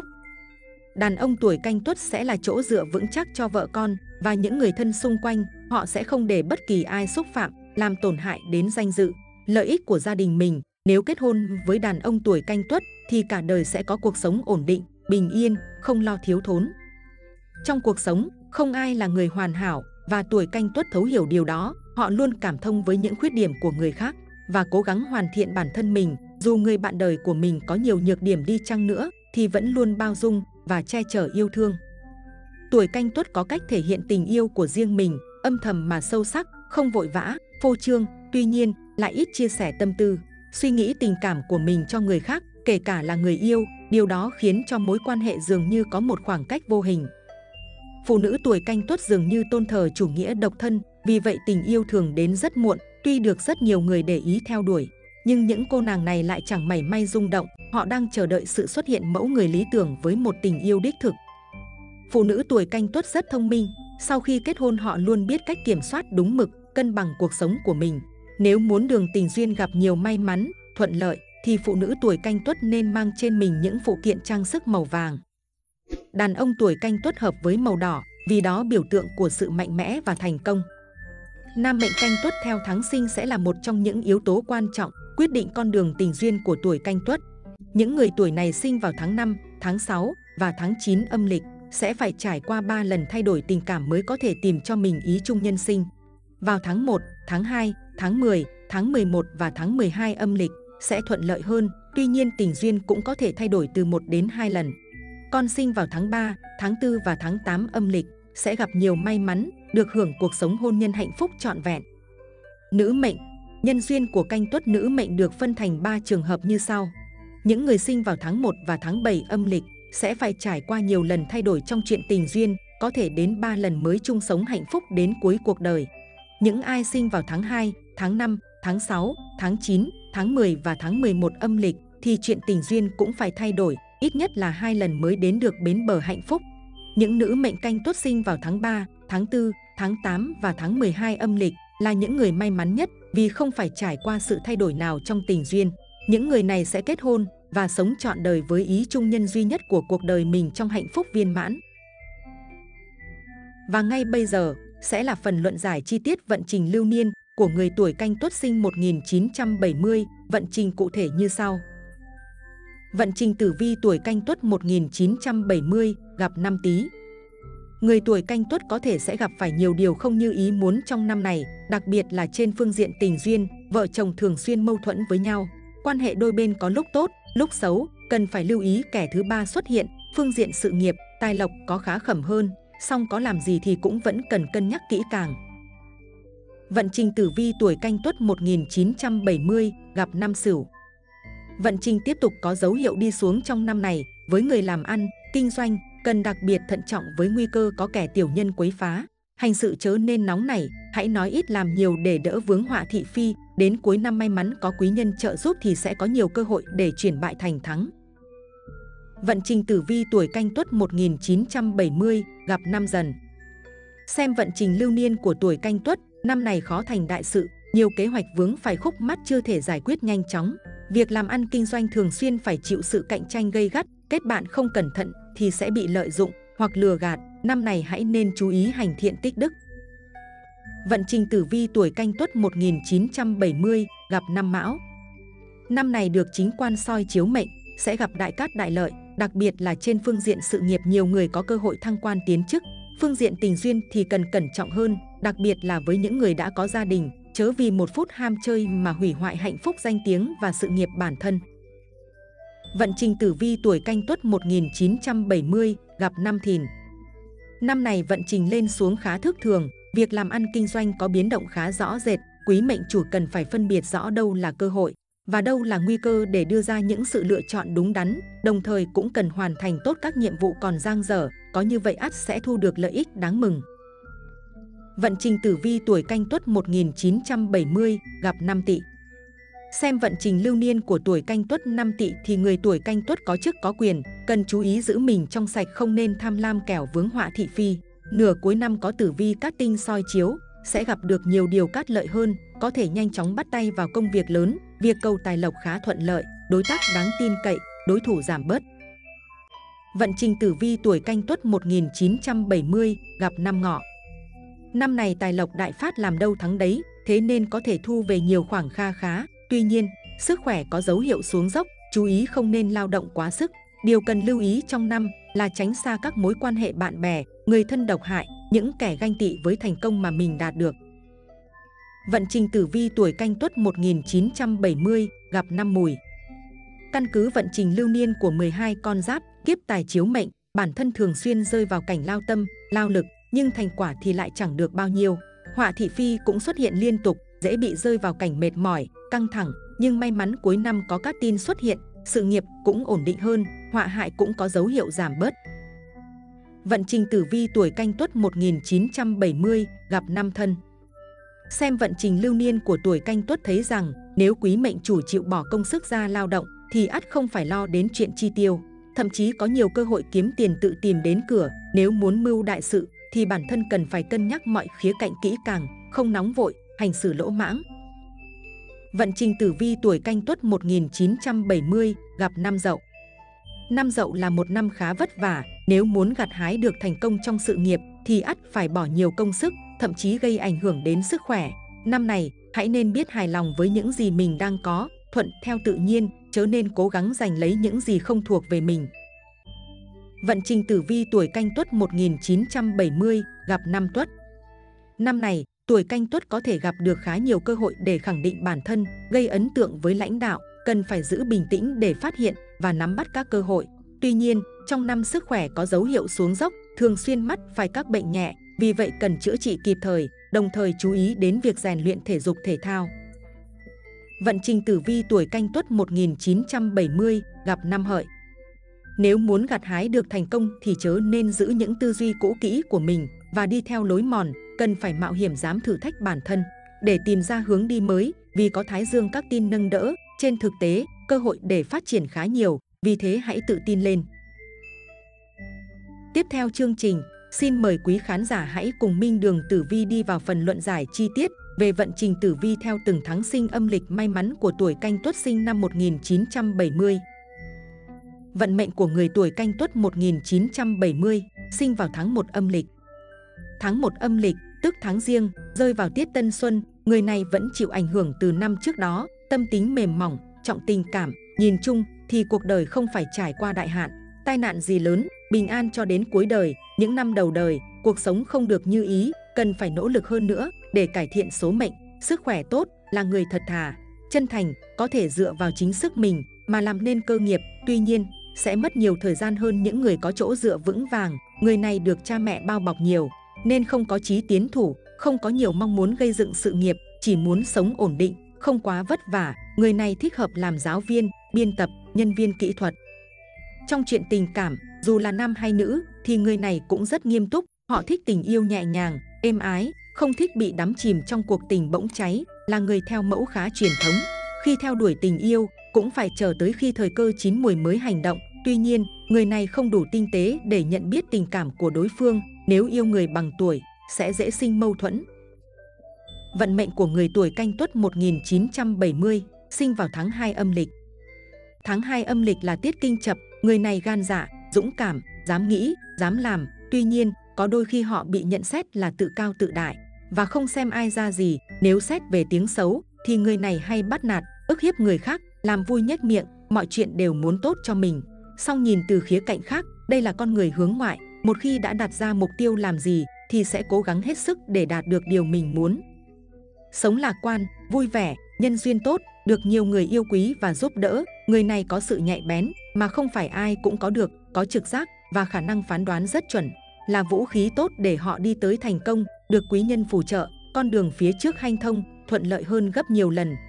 Đàn ông tuổi Canh Tuất sẽ là chỗ dựa vững chắc cho vợ con và những người thân xung quanh. Họ sẽ không để bất kỳ ai xúc phạm, làm tổn hại đến danh dự, lợi ích của gia đình mình. Nếu kết hôn với đàn ông tuổi Canh Tuất thì cả đời sẽ có cuộc sống ổn định, bình yên, không lo thiếu thốn. Trong cuộc sống, không ai là người hoàn hảo và tuổi Canh Tuất thấu hiểu điều đó. Họ luôn cảm thông với những khuyết điểm của người khác và cố gắng hoàn thiện bản thân mình. Dù người bạn đời của mình có nhiều nhược điểm đi chăng nữa thì vẫn luôn bao dung và che chở yêu thương. Tuổi Canh Tuất có cách thể hiện tình yêu của riêng mình, âm thầm mà sâu sắc, không vội vã, phô trương, tuy nhiên lại ít chia sẻ tâm tư, suy nghĩ tình cảm của mình cho người khác, kể cả là người yêu. Điều đó khiến cho mối quan hệ dường như có một khoảng cách vô hình. Phụ nữ tuổi Canh Tuất dường như tôn thờ chủ nghĩa độc thân, vì vậy tình yêu thường đến rất muộn. Tuy được rất nhiều người để ý theo đuổi, nhưng những cô nàng này lại chẳng mảy may rung động. Họ đang chờ đợi sự xuất hiện mẫu người lý tưởng với một tình yêu đích thực. Phụ nữ tuổi Canh Tuất rất thông minh. Sau khi kết hôn họ luôn biết cách kiểm soát đúng mực, cân bằng cuộc sống của mình. Nếu muốn đường tình duyên gặp nhiều may mắn, thuận lợi, thì phụ nữ tuổi Canh Tuất nên mang trên mình những phụ kiện trang sức màu vàng. Đàn ông tuổi Canh Tuất hợp với màu đỏ, vì đó biểu tượng của sự mạnh mẽ và thành công. Nam mệnh Canh Tuất theo tháng sinh sẽ là một trong những yếu tố quan trọng quyết định con đường tình duyên của tuổi Canh Tuất. Những người tuổi này sinh vào tháng năm, tháng sáu và tháng chín âm lịch sẽ phải trải qua ba lần thay đổi tình cảm mới có thể tìm cho mình ý chung nhân sinh. Vào tháng một, tháng hai, tháng mười, tháng mười một và tháng mười hai âm lịch sẽ thuận lợi hơn, tuy nhiên tình duyên cũng có thể thay đổi từ một đến hai lần. Con sinh vào tháng ba, tháng tư và tháng tám âm lịch sẽ gặp nhiều may mắn, được hưởng cuộc sống hôn nhân hạnh phúc trọn vẹn. Nữ mệnh, nhân duyên của Canh Tuất nữ mệnh được phân thành ba trường hợp như sau. Những người sinh vào tháng một và tháng bảy âm lịch sẽ phải trải qua nhiều lần thay đổi trong chuyện tình duyên, có thể đến ba lần mới chung sống hạnh phúc đến cuối cuộc đời. Những ai sinh vào tháng hai, tháng năm, tháng sáu, tháng chín, tháng mười và tháng mười một âm lịch thì chuyện tình duyên cũng phải thay đổi, ít nhất là hai lần mới đến được bến bờ hạnh phúc. Những nữ mệnh Canh Tuất sinh vào tháng ba, tháng tư, tháng tám và tháng mười hai âm lịch là những người may mắn nhất vì không phải trải qua sự thay đổi nào trong tình duyên. Những người này sẽ kết hôn và sống trọn đời với ý chung nhân duy nhất của cuộc đời mình trong hạnh phúc viên mãn. Và ngay bây giờ sẽ là phần luận giải chi tiết vận trình lưu niên của người tuổi Canh Tuất sinh một nghìn chín trăm bảy mươi, vận trình cụ thể như sau. Vận trình tử vi tuổi Canh Tuất một nghìn chín trăm bảy mươi gặp năm Tý. Người tuổi Canh Tuất có thể sẽ gặp phải nhiều điều không như ý muốn trong năm này, đặc biệt là trên phương diện tình duyên, vợ chồng thường xuyên mâu thuẫn với nhau. Quan hệ đôi bên có lúc tốt, lúc xấu, cần phải lưu ý kẻ thứ ba xuất hiện. Phương diện sự nghiệp, tài lộc có khá khẩm hơn, song có làm gì thì cũng vẫn cần cân nhắc kỹ càng. Vận trình tử vi tuổi Canh Tuất một nghìn chín trăm bảy mươi gặp năm Sửu. Vận trình tiếp tục có dấu hiệu đi xuống trong năm này, với người làm ăn, kinh doanh, cần đặc biệt thận trọng với nguy cơ có kẻ tiểu nhân quấy phá. Hành sự chớ nên nóng nảy, hãy nói ít làm nhiều để đỡ vướng họa thị phi. Đến cuối năm may mắn có quý nhân trợ giúp thì sẽ có nhiều cơ hội để chuyển bại thành thắng. Vận trình tử vi tuổi Canh Tuất một nghìn chín trăm bảy mươi gặp năm Dần. Xem vận trình lưu niên của tuổi Canh Tuất, năm này khó thành đại sự, nhiều kế hoạch vướng phải khúc mắc chưa thể giải quyết nhanh chóng. Việc làm ăn kinh doanh thường xuyên phải chịu sự cạnh tranh gay gắt, kết bạn không cẩn thận thì sẽ bị lợi dụng hoặc lừa gạt. Năm này hãy nên chú ý hành thiện tích đức. Vận trình tử vi tuổi Canh Tuất một nghìn chín trăm bảy mươi gặp năm Mão. Năm này được chính quan soi chiếu mệnh, sẽ gặp đại cát đại lợi, đặc biệt là trên phương diện sự nghiệp nhiều người có cơ hội thăng quan tiến chức. Phương diện tình duyên thì cần cẩn trọng hơn, đặc biệt là với những người đã có gia đình, chớ vì một phút ham chơi mà hủy hoại hạnh phúc danh tiếng và sự nghiệp bản thân. Vận trình tử vi tuổi Canh Tuất một nghìn chín trăm bảy mươi gặp năm Thìn. Năm này vận trình lên xuống khá thất thường, việc làm ăn kinh doanh có biến động khá rõ rệt, quý mệnh chủ cần phải phân biệt rõ đâu là cơ hội, và đâu là nguy cơ để đưa ra những sự lựa chọn đúng đắn, đồng thời cũng cần hoàn thành tốt các nhiệm vụ còn dang dở, có như vậy ắt sẽ thu được lợi ích đáng mừng. Vận trình tử vi tuổi Canh Tuất một nghìn chín trăm bảy mươi gặp năm Tỵ. Xem vận trình lưu niên của tuổi Canh Tuất năm Tỵ thì người tuổi Canh Tuất có chức có quyền, cần chú ý giữ mình trong sạch, không nên tham lam kẻo vướng họa thị phi. Nửa cuối năm có tử vi cát tinh soi chiếu, sẽ gặp được nhiều điều cát lợi hơn, có thể nhanh chóng bắt tay vào công việc lớn, việc cầu tài lộc khá thuận lợi, đối tác đáng tin cậy, đối thủ giảm bớt. Vận trình tử vi tuổi Canh Tuất một nghìn chín trăm bảy mươi gặp năm Ngọ. Năm này tài lộc đại phát, làm đâu thắng đấy, thế nên có thể thu về nhiều khoản kha khá. Tuy nhiên, sức khỏe có dấu hiệu xuống dốc, chú ý không nên lao động quá sức. Điều cần lưu ý trong năm là tránh xa các mối quan hệ bạn bè, người thân độc hại, những kẻ ganh tị với thành công mà mình đạt được. Vận trình tử vi tuổi Canh Tuất một nghìn chín trăm bảy mươi gặp năm Mùi. Căn cứ vận trình lưu niên của mười hai con giáp, kiếp tài chiếu mệnh, bản thân thường xuyên rơi vào cảnh lao tâm, lao lực, nhưng thành quả thì lại chẳng được bao nhiêu. Họa thị phi cũng xuất hiện liên tục, dễ bị rơi vào cảnh mệt mỏi, căng thẳng, nhưng may mắn cuối năm có các tin xuất hiện, sự nghiệp cũng ổn định hơn, họa hại cũng có dấu hiệu giảm bớt. Vận trình tử vi tuổi Canh Tuất một nghìn chín trăm bảy mươi gặp năm Thân. Xem vận trình lưu niên của tuổi Canh Tuất thấy rằng nếu quý mệnh chủ chịu bỏ công sức ra lao động thì ắt không phải lo đến chuyện chi tiêu, thậm chí có nhiều cơ hội kiếm tiền tự tìm đến cửa. Nếu muốn mưu đại sự thì bản thân cần phải cân nhắc mọi khía cạnh kỹ càng, không nóng vội, hành xử lỗ mãng. Vận trình tử vi tuổi Canh Tuất một nghìn chín trăm bảy mươi gặp năm Dậu. Năm Dậu là một năm khá vất vả, nếu muốn gặt hái được thành công trong sự nghiệp thì ắt phải bỏ nhiều công sức, thậm chí gây ảnh hưởng đến sức khỏe. Năm này, hãy nên biết hài lòng với những gì mình đang có, thuận theo tự nhiên, chớ nên cố gắng giành lấy những gì không thuộc về mình. Vận trình tử vi tuổi Canh Tuất một nghìn chín trăm bảy mươi gặp năm Tuất. Năm này, tuổi Canh Tuất có thể gặp được khá nhiều cơ hội để khẳng định bản thân, gây ấn tượng với lãnh đạo, cần phải giữ bình tĩnh để phát hiện và nắm bắt các cơ hội. Tuy nhiên, trong năm sức khỏe có dấu hiệu xuống dốc, thường xuyên mắc phải các bệnh nhẹ, vì vậy cần chữa trị kịp thời, đồng thời chú ý đến việc rèn luyện thể dục thể thao. Vận trình tử vi tuổi Canh Tuất một nghìn chín trăm bảy mươi gặp năm Hợi. Nếu muốn gặt hái được thành công thì chớ nên giữ những tư duy cũ kỹ của mình và đi theo lối mòn, cần phải mạo hiểm dám thử thách bản thân để tìm ra hướng đi mới, vì có Thái Dương các tin nâng đỡ. Trên thực tế, cơ hội để phát triển khá nhiều, vì thế hãy tự tin lên. Tiếp theo chương trình, xin mời quý khán giả hãy cùng Minh Đường Tử Vi đi vào phần luận giải chi tiết về vận trình tử vi theo từng tháng sinh âm lịch may mắn của tuổi Canh Tuất sinh năm một nghìn chín trăm bảy mươi. Vận mệnh của người tuổi Canh Tuất một nghìn chín trăm bảy mươi, sinh vào tháng một âm lịch. Tháng một âm lịch, tức tháng Giêng, rơi vào tiết Tân Xuân, người này vẫn chịu ảnh hưởng từ năm trước đó, tâm tính mềm mỏng, trọng tình cảm. Nhìn chung thì cuộc đời không phải trải qua đại hạn, tai nạn gì lớn, bình an cho đến cuối đời. Những năm đầu đời, cuộc sống không được như ý, cần phải nỗ lực hơn nữa để cải thiện số mệnh. Sức khỏe tốt, là người thật thà, chân thành, có thể dựa vào chính sức mình mà làm nên cơ nghiệp. Tuy nhiên, sẽ mất nhiều thời gian hơn những người có chỗ dựa vững vàng. Người này được cha mẹ bao bọc nhiều, nên không có chí tiến thủ, không có nhiều mong muốn gây dựng sự nghiệp, chỉ muốn sống ổn định, không quá vất vả. Người này thích hợp làm giáo viên, biên tập, nhân viên kỹ thuật. Trong chuyện tình cảm, dù là nam hay nữ thì người này cũng rất nghiêm túc. Họ thích tình yêu nhẹ nhàng, êm ái, không thích bị đắm chìm trong cuộc tình bỗng cháy, là người theo mẫu khá truyền thống. Khi theo đuổi tình yêu, cũng phải chờ tới khi thời cơ chín mùi mới hành động. Tuy nhiên, người này không đủ tinh tế để nhận biết tình cảm của đối phương. Nếu yêu người bằng tuổi, sẽ dễ sinh mâu thuẫn. Vận mệnh của người tuổi Canh Tuất một nghìn chín trăm bảy mươi, sinh vào tháng hai âm lịch. Tháng hai âm lịch là tiết Kinh Chập, người này gan dạ, dũng cảm, dám nghĩ, dám làm. Tuy nhiên, có đôi khi họ bị nhận xét là tự cao tự đại và không xem ai ra gì. Nếu xét về tiếng xấu thì người này hay bắt nạt, ức hiếp người khác, làm vui nhếch miệng, mọi chuyện đều muốn tốt cho mình. Song nhìn từ khía cạnh khác, đây là con người hướng ngoại. Một khi đã đặt ra mục tiêu làm gì thì sẽ cố gắng hết sức để đạt được điều mình muốn. Sống lạc quan, vui vẻ, nhân duyên tốt, được nhiều người yêu quý và giúp đỡ. Người này có sự nhạy bén mà không phải ai cũng có được, có trực giác và khả năng phán đoán rất chuẩn, là vũ khí tốt để họ đi tới thành công. Được quý nhân phù trợ, con đường phía trước hanh thông, thuận lợi hơn gấp nhiều lần.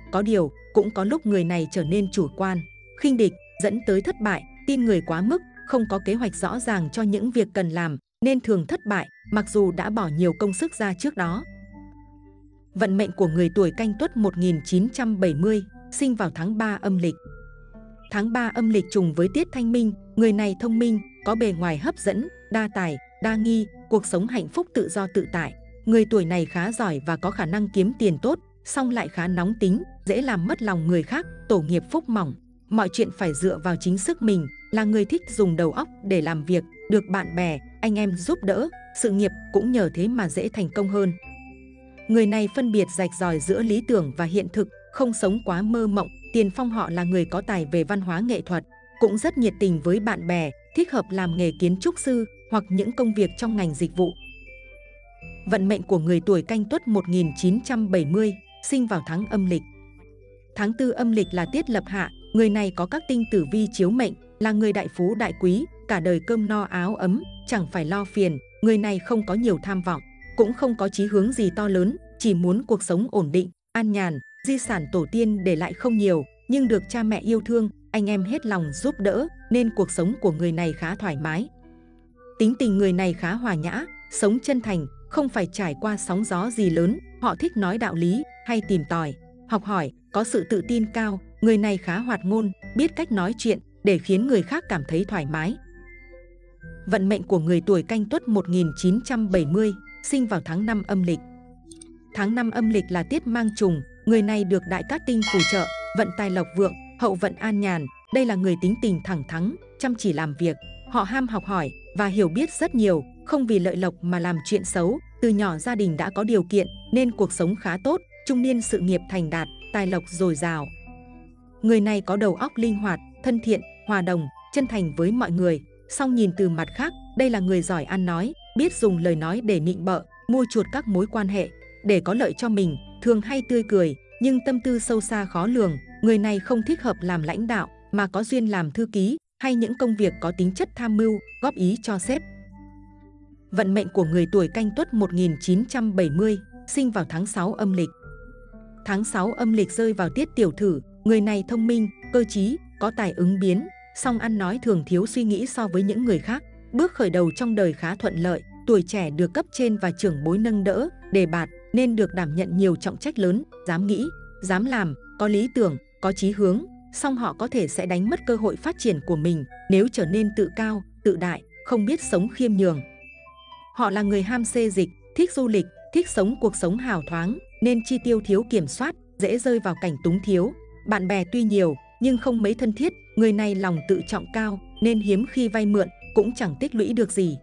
có điều cũng có lúc người này trở nên chủ quan, khinh địch, dẫn tới thất bại, tin người quá mức, không có kế hoạch rõ ràng cho những việc cần làm, nên thường thất bại, mặc dù đã bỏ nhiều công sức ra trước đó. Vận mệnh của người tuổi Canh Tuất một nghìn chín trăm bảy mươi, sinh vào tháng ba âm lịch. Tháng ba âm lịch trùng với tiết Thanh Minh, người này thông minh, có bề ngoài hấp dẫn, đa tài, đa nghi, cuộc sống hạnh phúc tự do tự tại. Người tuổi này khá giỏi và có khả năng kiếm tiền tốt, song lại khá nóng tính, dễ làm mất lòng người khác, tổ nghiệp phúc mỏng. Mọi chuyện phải dựa vào chính sức mình, là người thích dùng đầu óc để làm việc, được bạn bè, anh em giúp đỡ, sự nghiệp cũng nhờ thế mà dễ thành công hơn. Người này phân biệt rạch ròi giữa lý tưởng và hiện thực, không sống quá mơ mộng. Tiền phong họ là người có tài về văn hóa nghệ thuật, cũng rất nhiệt tình với bạn bè, thích hợp làm nghề kiến trúc sư hoặc những công việc trong ngành dịch vụ. Vận mệnh của người tuổi Canh Tuất một nghìn chín trăm bảy mươi, sinh vào tháng âm lịch. Tháng tư âm lịch là tiết lập hạ, người này có các tinh tử vi chiếu mệnh, là người đại phú đại quý, cả đời cơm no áo ấm, chẳng phải lo phiền. Người này không có nhiều tham vọng, cũng không có chí hướng gì to lớn, chỉ muốn cuộc sống ổn định, an nhàn. Di sản tổ tiên để lại không nhiều, nhưng được cha mẹ yêu thương, anh em hết lòng giúp đỡ, nên cuộc sống của người này khá thoải mái. Tính tình người này khá hòa nhã, sống chân thành, không phải trải qua sóng gió gì lớn. Họ thích nói đạo lý, hay tìm tòi, học hỏi, có sự tự tin cao. Người này khá hoạt ngôn, biết cách nói chuyện để khiến người khác cảm thấy thoải mái. Vận mệnh của người tuổi Canh Tuất một nghìn chín trăm bảy mươi, sinh vào tháng năm âm lịch. Tháng năm âm lịch là tiết mang trùng, người này được đại cát tinh phù trợ, vận tài lộc vượng, hậu vận an nhàn. Đây là người tính tình thẳng thắn, chăm chỉ làm việc. Họ ham học hỏi và hiểu biết rất nhiều, không vì lợi lộc mà làm chuyện xấu. Từ nhỏ gia đình đã có điều kiện nên cuộc sống khá tốt, trung niên sự nghiệp thành đạt, tài lộc dồi dào. Người này có đầu óc linh hoạt, thân thiện, hòa đồng, chân thành với mọi người. Song nhìn từ mặt khác, đây là người giỏi ăn nói, biết dùng lời nói để nịnh bợ, mua chuộc các mối quan hệ để có lợi cho mình, thường hay tươi cười, nhưng tâm tư sâu xa khó lường. Người này không thích hợp làm lãnh đạo, mà có duyên làm thư ký hay những công việc có tính chất tham mưu, góp ý cho sếp. Vận mệnh của người tuổi Canh Tuất một nghìn chín trăm bảy mươi, sinh vào tháng sáu âm lịch. Tháng sáu âm lịch rơi vào tiết Tiểu Thử, người này thông minh, cơ trí, có tài ứng biến, song ăn nói thường thiếu suy nghĩ so với những người khác. Bước khởi đầu trong đời khá thuận lợi, tuổi trẻ được cấp trên và trưởng bối nâng đỡ, đề bạt, nên được đảm nhận nhiều trọng trách lớn, dám nghĩ, dám làm, có lý tưởng, có chí hướng. Song họ có thể sẽ đánh mất cơ hội phát triển của mình nếu trở nên tự cao, tự đại, không biết sống khiêm nhường. Họ là người ham xê dịch, thích du lịch, thích sống cuộc sống hào thoáng, nên chi tiêu thiếu kiểm soát, dễ rơi vào cảnh túng thiếu. Bạn bè tuy nhiều nhưng không mấy thân thiết, người này lòng tự trọng cao nên hiếm khi vay mượn, cũng chẳng tích lũy được gì.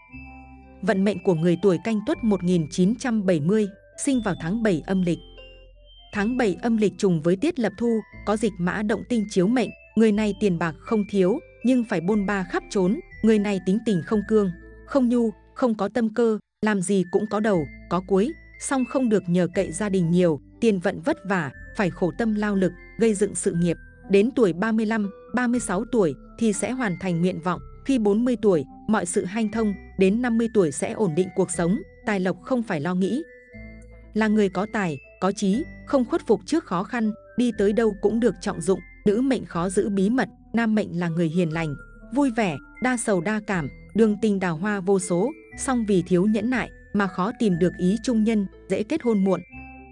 Vận mệnh của người tuổi Canh Tuất một nghìn chín trăm bảy mươi, sinh vào tháng bảy âm lịch. Tháng bảy âm lịch trùng với tiết lập thu, có dịch mã động tinh chiếu mệnh. Người này tiền bạc không thiếu, nhưng phải bôn ba khắp trốn. Người này tính tình không cương, không nhu, không có tâm cơ, làm gì cũng có đầu, có cuối. Song không được nhờ cậy gia đình nhiều, tiền vận vất vả, phải khổ tâm lao lực, gây dựng sự nghiệp. Đến tuổi ba mươi lăm, ba mươi sáu tuổi thì sẽ hoàn thành nguyện vọng. Khi bốn mươi tuổi, mọi sự hanh thông, đến năm mươi tuổi sẽ ổn định cuộc sống, tài lộc không phải lo nghĩ. Là người có tài, có chí, không khuất phục trước khó khăn, đi tới đâu cũng được trọng dụng. Nữ mệnh khó giữ bí mật, nam mệnh là người hiền lành, vui vẻ, đa sầu đa cảm, đường tình đào hoa vô số. Song vì thiếu nhẫn nại mà khó tìm được ý trung nhân, dễ kết hôn muộn.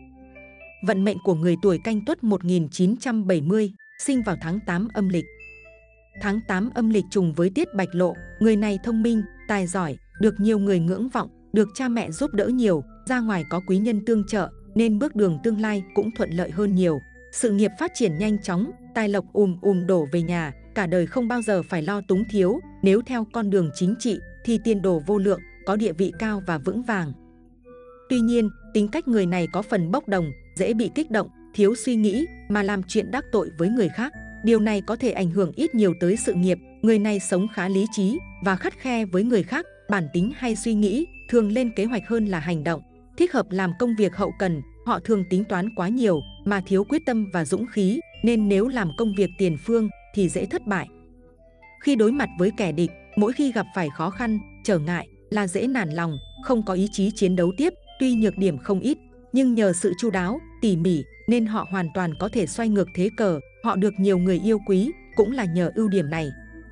Vận mệnh của người tuổi Canh Tuất một nghìn chín trăm bảy mươi, sinh vào tháng tám âm lịch. Tháng tám âm lịch trùng với tiết Bạch Lộ, người này thông minh, tài giỏi, được nhiều người ngưỡng vọng, được cha mẹ giúp đỡ nhiều, ra ngoài có quý nhân tương trợ, nên bước đường tương lai cũng thuận lợi hơn nhiều. Sự nghiệp phát triển nhanh chóng, tài lộc ùm ùm đổ về nhà, cả đời không bao giờ phải lo túng thiếu. Nếu theo con đường chính trị thì tiền đồ vô lượng, có địa vị cao và vững vàng. Tuy nhiên, tính cách người này có phần bốc đồng, dễ bị kích động, thiếu suy nghĩ mà làm chuyện đắc tội với người khác. Điều này có thể ảnh hưởng ít nhiều tới sự nghiệp. Người này sống khá lý trí và khắt khe với người khác, bản tính hay suy nghĩ, thường lên kế hoạch hơn là hành động. Thích hợp làm công việc hậu cần, họ thường tính toán quá nhiều mà thiếu quyết tâm và dũng khí, nên nếu làm công việc tiền phương thì dễ thất bại. Khi đối mặt với kẻ địch, mỗi khi gặp phải khó khăn, trở ngại là dễ nản lòng, không có ý chí chiến đấu tiếp. Tuy nhược điểm không ít, nhưng nhờ sự chu đáo, tỉ mỉ, nên họ hoàn toàn có thể xoay ngược thế cờ. Họ được nhiều người yêu quý, cũng là nhờ ưu điểm này.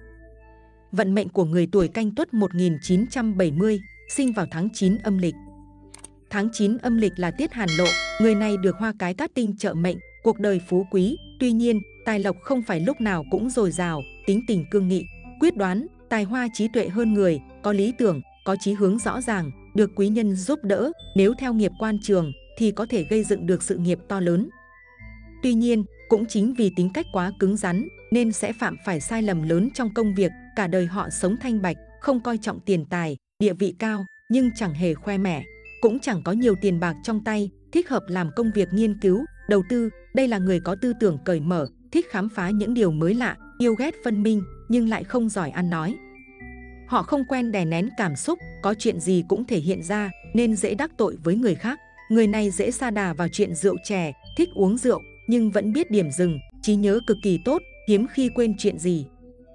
Vận mệnh của người tuổi Canh Tuất một nghìn chín trăm bảy mươi, sinh vào tháng chín âm lịch. Tháng chín âm lịch là tiết hàn lộ, người này được hoa cái cát tinh trợ mệnh, cuộc đời phú quý. Tuy nhiên, tài lộc không phải lúc nào cũng dồi dào, tính tình cương nghị, quyết đoán, tài hoa trí tuệ hơn người, có lý tưởng, có chí hướng rõ ràng, được quý nhân giúp đỡ. Nếu theo nghiệp quan trường thì có thể gây dựng được sự nghiệp to lớn. Tuy nhiên, cũng chính vì tính cách quá cứng rắn nên sẽ phạm phải sai lầm lớn trong công việc. Cả đời họ sống thanh bạch, không coi trọng tiền tài, địa vị cao, nhưng chẳng hề khoe mẽ, cũng chẳng có nhiều tiền bạc trong tay, thích hợp làm công việc nghiên cứu, đầu tư. Đây là người có tư tưởng cởi mở, thích khám phá những điều mới lạ, yêu ghét phân minh, nhưng lại không giỏi ăn nói. Họ không quen đè nén cảm xúc, có chuyện gì cũng thể hiện ra, nên dễ đắc tội với người khác. Người này dễ sa đà vào chuyện rượu chè, thích uống rượu, nhưng vẫn biết điểm dừng, trí nhớ cực kỳ tốt, hiếm khi quên chuyện gì.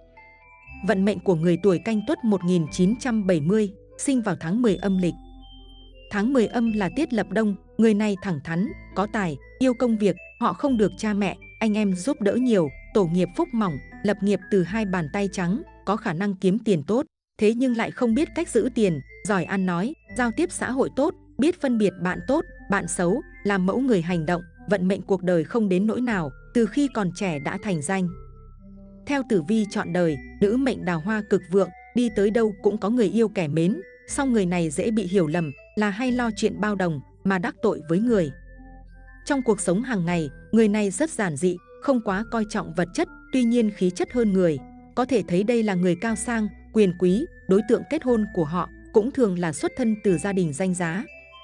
Vận mệnh của người tuổi Canh Tuất một nghìn chín trăm bảy mươi, sinh vào tháng mười âm lịch. Tháng mười âm là tiết lập đông, người này thẳng thắn, có tài, yêu công việc, họ không được cha mẹ, anh em giúp đỡ nhiều, tổ nghiệp phúc mỏng, lập nghiệp từ hai bàn tay trắng, có khả năng kiếm tiền tốt, thế nhưng lại không biết cách giữ tiền, giỏi ăn nói, giao tiếp xã hội tốt, biết phân biệt bạn tốt, bạn xấu, làm mẫu người hành động. Vận mệnh cuộc đời không đến nỗi nào, từ khi còn trẻ đã thành danh. Theo tử vi chọn đời, nữ mệnh đào hoa cực vượng, đi tới đâu cũng có người yêu kẻ mến, song người này dễ bị hiểu lầm là hay lo chuyện bao đồng mà đắc tội với người. Trong cuộc sống hàng ngày, người này rất giản dị, không quá coi trọng vật chất, tuy nhiên khí chất hơn người. Có thể thấy đây là người cao sang, quyền quý, đối tượng kết hôn của họ cũng thường là xuất thân từ gia đình danh giá.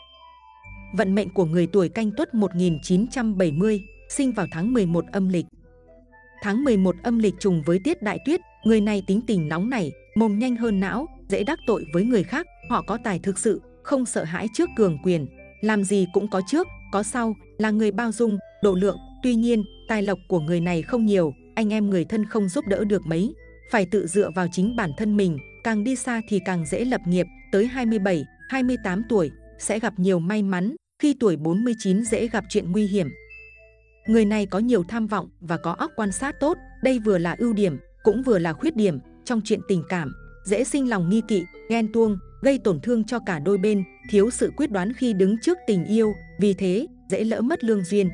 Vận mệnh của người tuổi Canh Tuất một nghìn chín trăm bảy mươi, sinh vào tháng mười một âm lịch. Tháng mười một âm lịch trùng với tiết đại tuyết, người này tính tình nóng nảy, mồm nhanh hơn não, dễ đắc tội với người khác. Họ có tài thực sự, không sợ hãi trước cường quyền, làm gì cũng có trước, có sau, là người bao dung, độ lượng. Tuy nhiên, tài lộc của người này không nhiều, anh em người thân không giúp đỡ được mấy, phải tự dựa vào chính bản thân mình. Càng đi xa thì càng dễ lập nghiệp, tới hai mươi bảy, hai mươi tám tuổi sẽ gặp nhiều may mắn, khi tuổi bốn mươi chín dễ gặp chuyện nguy hiểm. Người này có nhiều tham vọng và có óc quan sát tốt, đây vừa là ưu điểm, cũng vừa là khuyết điểm. Trong chuyện tình cảm, dễ sinh lòng nghi kỵ, ghen tuông, gây tổn thương cho cả đôi bên, thiếu sự quyết đoán khi đứng trước tình yêu, vì thế dễ lỡ mất lương duyên.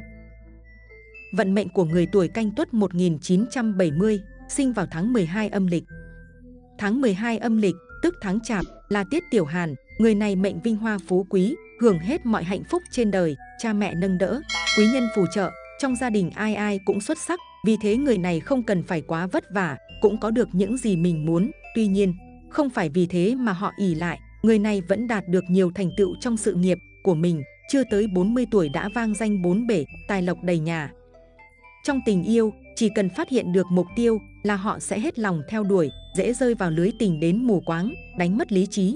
Vận mệnh của người tuổi Canh Tuất một nghìn chín trăm bảy mươi, sinh vào tháng mười hai âm lịch. Tháng mười hai âm lịch, tức tháng Chạp, là tiết tiểu hàn, người này mệnh vinh hoa phú quý, hưởng hết mọi hạnh phúc trên đời, cha mẹ nâng đỡ, quý nhân phù trợ, trong gia đình ai ai cũng xuất sắc, vì thế người này không cần phải quá vất vả, cũng có được những gì mình muốn. Tuy nhiên, không phải vì thế mà họ ỷ lại, người này vẫn đạt được nhiều thành tựu trong sự nghiệp của mình, chưa tới bốn mươi tuổi đã vang danh bốn bể, tài lộc đầy nhà. Trong tình yêu, chỉ cần phát hiện được mục tiêu là họ sẽ hết lòng theo đuổi, dễ rơi vào lưới tình đến mù quáng, đánh mất lý trí.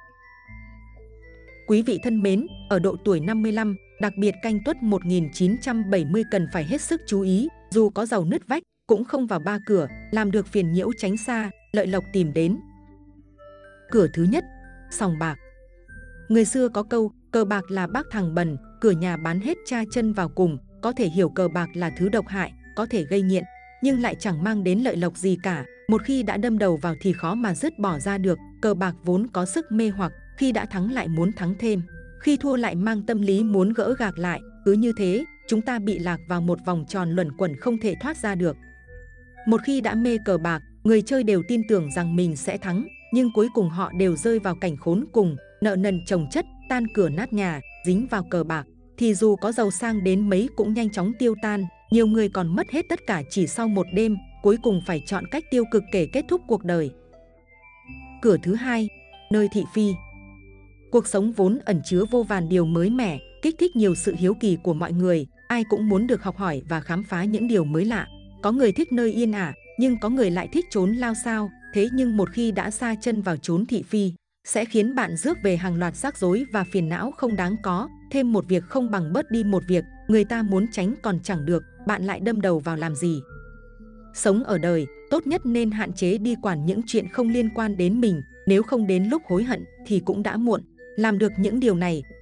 Quý vị thân mến, ở độ tuổi năm mươi lăm, đặc biệt Canh Tuất một nghìn chín trăm bảy mươi cần phải hết sức chú ý, dù có giàu nứt vách, cũng không vào ba cửa, làm được phiền nhiễu tránh xa, lợi lộc tìm đến. Cửa thứ nhất, sòng bạc. Người xưa có câu, cờ bạc là bác thằng bần, cửa nhà bán hết cha chân vào cùng. Có thể hiểu cờ bạc là thứ độc hại, có thể gây nghiện, nhưng lại chẳng mang đến lợi lộc gì cả. Một khi đã đâm đầu vào thì khó mà dứt bỏ ra được. Cờ bạc vốn có sức mê hoặc, khi đã thắng lại muốn thắng thêm, khi thua lại mang tâm lý muốn gỡ gạc lại. Cứ như thế, chúng ta bị lạc vào một vòng tròn luẩn quẩn không thể thoát ra được. Một khi đã mê cờ bạc, người chơi đều tin tưởng rằng mình sẽ thắng, nhưng cuối cùng họ đều rơi vào cảnh khốn cùng, nợ nần chồng chất, tan cửa nát nhà. Dính vào cờ bạc thì dù có giàu sang đến mấy cũng nhanh chóng tiêu tan. Nhiều người còn mất hết tất cả chỉ sau một đêm, cuối cùng phải chọn cách tiêu cực để kết thúc cuộc đời. Cửa thứ hai, nơi thị phi. Cuộc sống vốn ẩn chứa vô vàn điều mới mẻ, kích thích nhiều sự hiếu kỳ của mọi người. Ai cũng muốn được học hỏi và khám phá những điều mới lạ. Có người thích nơi yên ả, nhưng có người lại thích trốn lao sao. Thế nhưng một khi đã sa chân vào chốn thị phi, sẽ khiến bạn rước về hàng loạt rắc rối và phiền não không đáng có. Thêm một việc không bằng bớt đi một việc, người ta muốn tránh còn chẳng được, bạn lại đâm đầu vào làm gì. Sống ở đời, tốt nhất nên hạn chế đi quản những chuyện không liên quan đến mình, nếu không đến lúc hối hận thì cũng đã muộn. Làm được những điều này, cuộc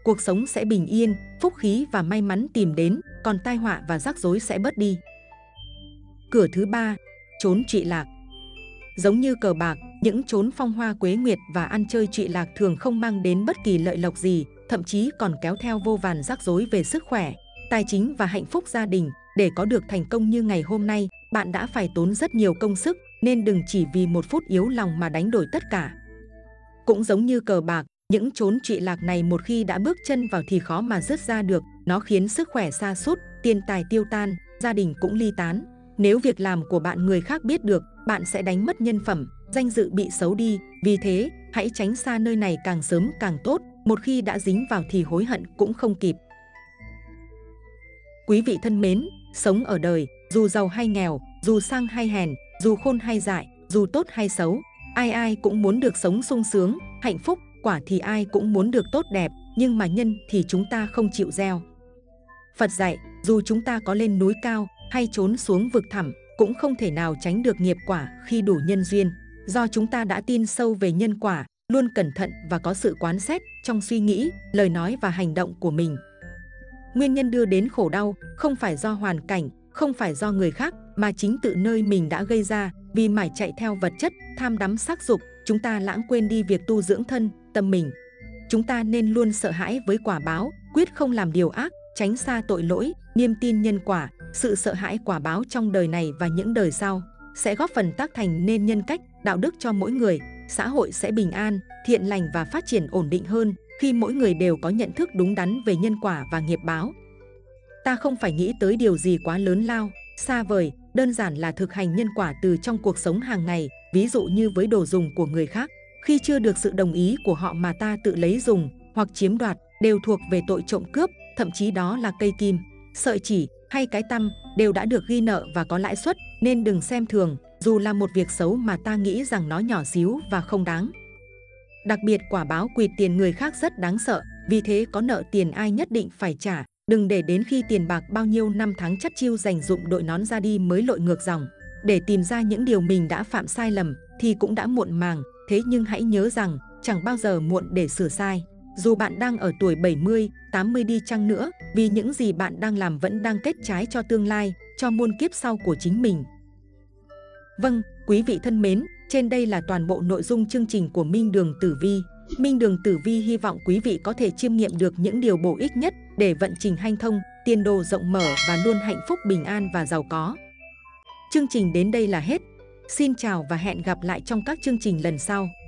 cuộc sống sẽ bình yên, phúc khí và may mắn tìm đến, còn tai họa và rắc rối sẽ bớt đi. Cửa thứ ba, trốn trụy lạc. Giống như cờ bạc, những chốn phong hoa quế nguyệt và ăn chơi trụy lạc thường không mang đến bất kỳ lợi lộc gì, thậm chí còn kéo theo vô vàn rắc rối về sức khỏe, tài chính và hạnh phúc gia đình. Để có được thành công như ngày hôm nay, bạn đã phải tốn rất nhiều công sức, nên đừng chỉ vì một phút yếu lòng mà đánh đổi tất cả. Cũng giống như cờ bạc, những chốn trụy lạc này một khi đã bước chân vào thì khó mà dứt ra được, nó khiến sức khỏe sa sút, tiền tài tiêu tan, gia đình cũng ly tán. Nếu việc làm của bạn người khác biết được, bạn sẽ đánh mất nhân phẩm, danh dự bị xấu đi. Vì thế, hãy tránh xa nơi này càng sớm càng tốt, một khi đã dính vào thì hối hận cũng không kịp. Quý vị thân mến, sống ở đời, dù giàu hay nghèo, dù sang hay hèn, dù khôn hay dại, dù tốt hay xấu, ai ai cũng muốn được sống sung sướng, hạnh phúc. Quả thì ai cũng muốn được tốt đẹp, nhưng mà nhân thì chúng ta không chịu gieo. Phật dạy, dù chúng ta có lên núi cao hay trốn xuống vực thẳm, cũng không thể nào tránh được nghiệp quả khi đủ nhân duyên. Do chúng ta đã tin sâu về nhân quả, luôn cẩn thận và có sự quán xét trong suy nghĩ, lời nói và hành động của mình. Nguyên nhân đưa đến khổ đau không phải do hoàn cảnh, không phải do người khác, mà chính tự nơi mình đã gây ra. Vì mải chạy theo vật chất, tham đắm sắc dục, chúng ta lãng quên đi việc tu dưỡng thân, tâm mình. Chúng ta nên luôn sợ hãi với quả báo, quyết không làm điều ác, tránh xa tội lỗi, niềm tin nhân quả. Sự sợ hãi quả báo trong đời này và những đời sau sẽ góp phần tác thành nên nhân cách, đạo đức cho mỗi người. Xã hội sẽ bình an, thiện lành và phát triển ổn định hơn khi mỗi người đều có nhận thức đúng đắn về nhân quả và nghiệp báo. Ta không phải nghĩ tới điều gì quá lớn lao, xa vời, đơn giản là thực hành nhân quả từ trong cuộc sống hàng ngày. Ví dụ như với đồ dùng của người khác, khi chưa được sự đồng ý của họ mà ta tự lấy dùng hoặc chiếm đoạt, đều thuộc về tội trộm cướp. Thậm chí đó là cây kim, sợi chỉ hay cái tăm đều đã được ghi nợ và có lãi suất, nên đừng xem thường, dù là một việc xấu mà ta nghĩ rằng nó nhỏ xíu và không đáng. Đặc biệt quả báo quỵt tiền người khác rất đáng sợ, vì thế có nợ tiền ai nhất định phải trả. Đừng để đến khi tiền bạc bao nhiêu năm tháng chất chiêu dành dụm đội nón ra đi mới lội ngược dòng. Để tìm ra những điều mình đã phạm sai lầm thì cũng đã muộn màng. Thế nhưng hãy nhớ rằng chẳng bao giờ muộn để sửa sai. Dù bạn đang ở tuổi bảy mươi, tám mươi đi chăng nữa, vì những gì bạn đang làm vẫn đang kết trái cho tương lai, cho muôn kiếp sau của chính mình. Vâng, quý vị thân mến, trên đây là toàn bộ nội dung chương trình của Minh Đường Tử Vi. Minh Đường Tử Vi hy vọng quý vị có thể chiêm nghiệm được những điều bổ ích nhất để vận trình hanh thông, tiền đồ rộng mở và luôn hạnh phúc bình an và giàu có. Chương trình đến đây là hết. Xin chào và hẹn gặp lại trong các chương trình lần sau.